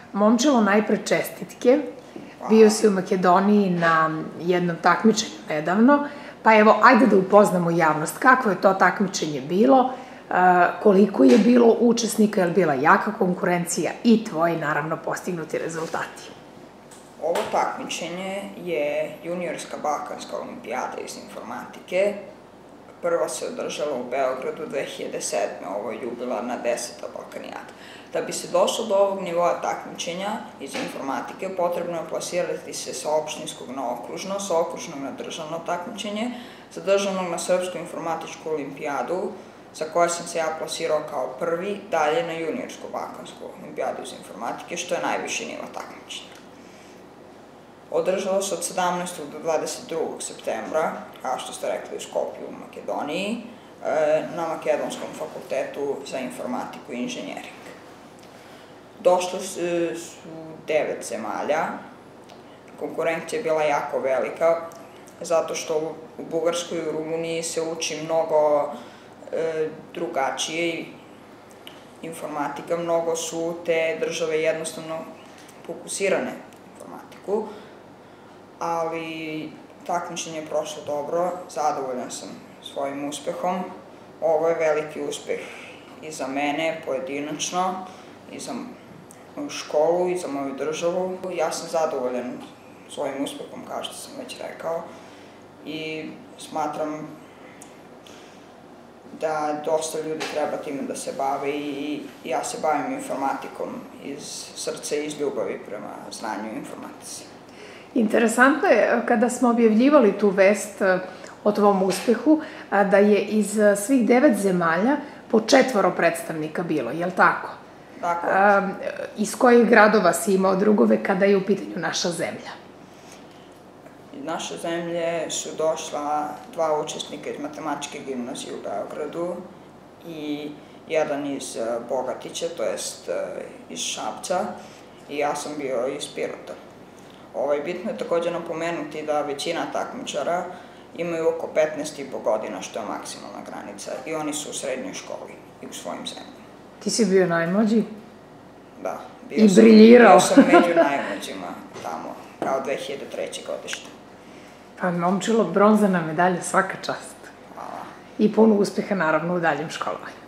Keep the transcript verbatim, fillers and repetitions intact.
Momčilo, najpre čestitke. Bio si u Makedoniji na jednom takmičenju nedavno, pa evo, ajde da upoznamo javnost. Kako je to takmičenje bilo, koliko je bilo učesnika, je li bila jaka konkurencija i tvoji, naravno, postignuti rezultati? Ovo takmičenje je juniorska balkanska olimpijada iz informatike. Prva se održala u Beogradu dve hiljade sedme. Ovo je jubilarna deseta balkanijada. Da bi se došlo do ovog nivoa takmičenja iz informatike, potrebno je plasirati se sa opštinskog na okružno, sa okružnog na državno takmičenje, sa državnog na srpsku informatičku olimpijadu, za koje sam se ja plasirao kao prvi, dalje na juniorsku balkansku olimpijadu iz informatike, što je najviši nivo takmičenja. Održalo se od sedamnaestog do dvadeset drugog septembra, kao što ste rekli, u Skopju u Makedoniji, na Makedonskom fakultetu za informatiku i inženjering. Došlo su devet zemalja, konkurencija je bila jako velika, zato što u Bugarskoj i u Rumuniji se uči mnogo drugačije informatika, mnogo su te države jednostavno fokusirane na informatiku, ali takmičenje je prošlo dobro, zadovoljan sam svojim uspehom. Ovo je veliki uspeh i za mene pojedinačno, i za moju školu, i za moju državu. Ja sam zadovoljan svojim uspehom, kao što sam već rekao, i smatram da dosta ljudi treba time da se bave i ja se bavim informatikom iz srca i iz ljubavi prema znanju i informatici. Interesantno je, kada smo objavljivali tu vest o tvom uspehu, da je iz svih devet zemalja po četvoro predstavnika bilo, je li tako? Tako. Iz kojih gradova si imao drugove kada je u pitanju naša zemlja? Iz naše zemlje su došla dva učesnika iz Matematičke gimnazije u Beogradu i jedan iz Bogatića, to jest iz Šapca, i ja sam bio iz Pirota. Bitno je također napomenuti da većina takmičara imaju oko petnaest i po godina, što je maksimalna granica, i oni su u srednjoj školi i u svojim zemljama. Ti si bio najmlađi? Da. I briljirao. Bio sam među najmlađima tamo, kao dve hiljade treće godište. Pa, Momčilo, bronzana medalja, svaka čast. Hvala. I puno uspeha, naravno, u daljem školovanju.